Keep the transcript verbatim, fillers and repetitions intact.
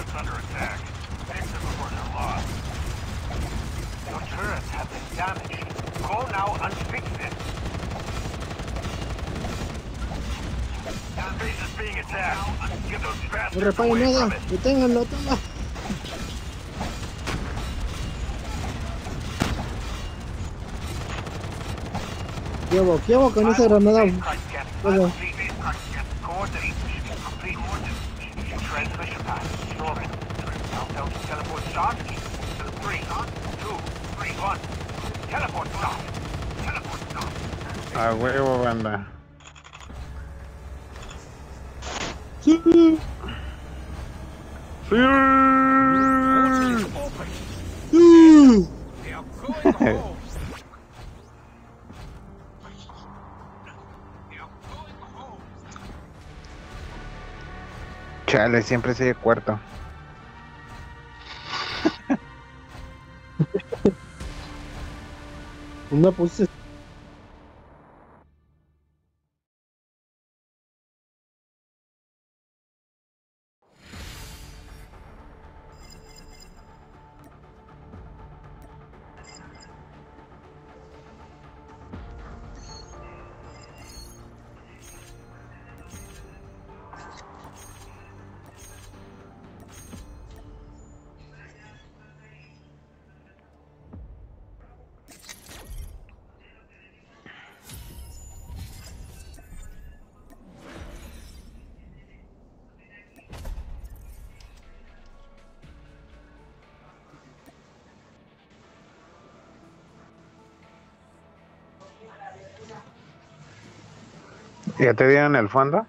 turret's under attack. Fix it before they're lost. Your turrets have been damaged. Go now and fix it. That base is being attacked. Get those No bastards reparen away nada. from it. Deténganlo, toma. Llevo, llevo con esa granada. Luego. Transmission path. Store it. Countdown to teleport start. Three, two, three, one. Teleport start. Teleport start. A huevo, banda. Sí. Sí. Sí. They are going home. They are going home. Chale, siempre sigue cuarto. Una puse. ¿Ya te dieron el fondo?